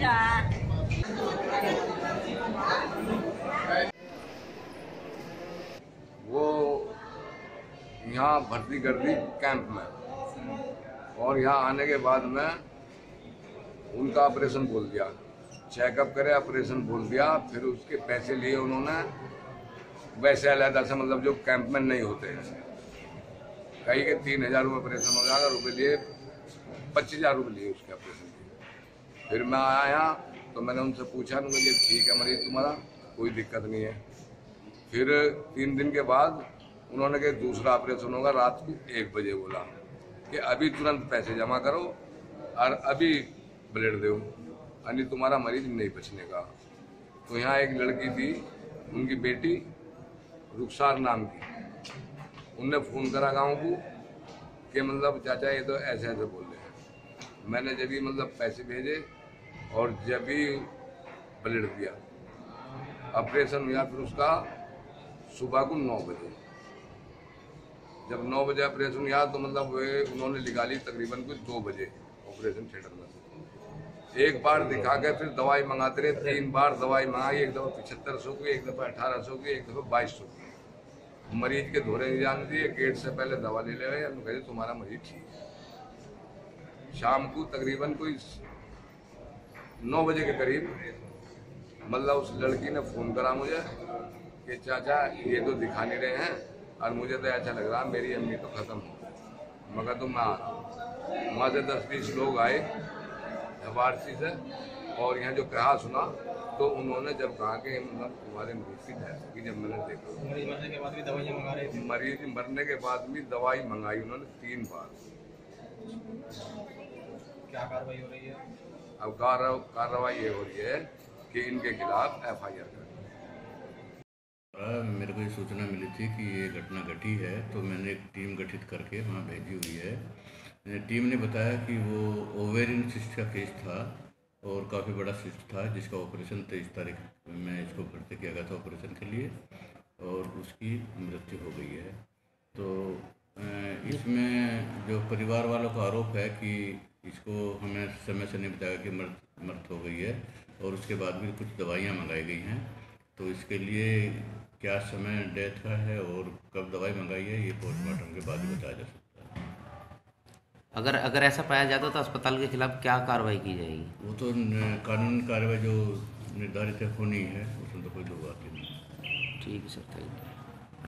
रहा। वो यहाँ भर्ती कर दी कैंप में, और यहाँ आने के बाद में उनका ऑपरेशन बोल दिया, चेकअप करे ऑपरेशन बोल दिया। फिर उसके पैसे लिए उन्होंने वैसे अलहदा से, मतलब जो कैंप में नहीं होते हैं, कहीं के 3,000 रुपये ऑपरेशन हो जाएगा, रुपये लिए 25,000 रुपये लिए उसके ऑपरेशन के। फिर मैं आया तो मैंने उनसे पूछा, मुझे ठीक है मरीज तुम्हारा, कोई दिक्कत नहीं है। फिर 3 दिन के बाद उन्होंने कहा दूसरा ऑपरेशन होगा रात को 1 बजे, बोला कि अभी तुरंत पैसे जमा करो और अभी ब्लड दो, यानी तुम्हारा मरीज नहीं बचने का। तो यहाँ एक लड़की थी, उनकी बेटी रुखसार नाम की, उनने फ़ोन करा गाँव को कि मतलब चाचा ये तो ऐसे ऐसे बोल रहे हैं। मैंने जब भी मतलब पैसे भेजे और जब भी ब्लड दिया, ऑपरेशन हुआ। फिर उसका सुबह को 9 बजे, जब 9 बजे ऑपरेशन हुआ तो मतलब वे उन्होंने निकाली ली तकरीबन कुछ 2 बजे ऑपरेशन थिएटर में से। एक बार दिखा के फिर दवाई मंगाते रहे, 3 बार दवाई मंगाई, एक दफ़ा 7500 की, एक दफ़ा 1800 की, एक दफ़ा 2200 की। मरीज के धोरे नहीं जाने दिए, गेट से पहले दवा ले ले, कहे तुम्हारा मरीज ठीक है। शाम को तकरीबन कोई 9 बजे के करीब मतलब उस लड़की ने फ़ोन करा मुझे कि चाचा ये तो दिखा नहीं रहे हैं और मुझे तो ऐसा लग रहा मेरी अम्मी तो ख़त्म हो गई। मगर तो मैं आ रहा हूँ। वहाँ से 10-20 लोग आए वारसी से, और यहाँ जो कहा सुना तो उन्होंने जब कहा कि मतलब तुम्हारे मरीज की डेथ होगी, जब मैंने देखा मरीज मरने के बाद भी दवाइयाँ मंगा रहे थे, मरीज मरने के बाद भी दवाई मंगाई उन्होंने 3 बार। क्या कार्रवाई हो रही है? अब कार्रवाई ये हो रही है कि इनके खिलाफ FIR कर। मेरे को ये सूचना मिली थी कि ये घटना घटी है, तो मैंने एक टीम गठित करके वहाँ भेजी हुई है। टीम ने बताया कि वो ओवेरियन सिस्ट का केस था और काफ़ी बड़ा सिस्ट था, जिसका ऑपरेशन 23 तारीख में इसको भर्ती किया गया था ऑपरेशन के लिए, और उसकी मृत्यु हो गई है। तो इसमें जो परिवार वालों का आरोप है कि इसको हमें समय से नहीं बताया कि मृत हो गई है, और उसके बाद भी कुछ दवाइयाँ मंगाई गई हैं। तो इसके लिए क्या समय डेथ का है और कब दवाई मंगाई है, ये पोस्टमार्टम के बाद ही बताया जा सकता है। अगर ऐसा पाया जाता तो अस्पताल के खिलाफ क्या कार्रवाई की जाएगी? वो तो कानूनी कार्रवाई जो निर्धारित है होनी है, उसमें तो कोई दो बात ही नहीं। ठीक है सर, थैंक यू।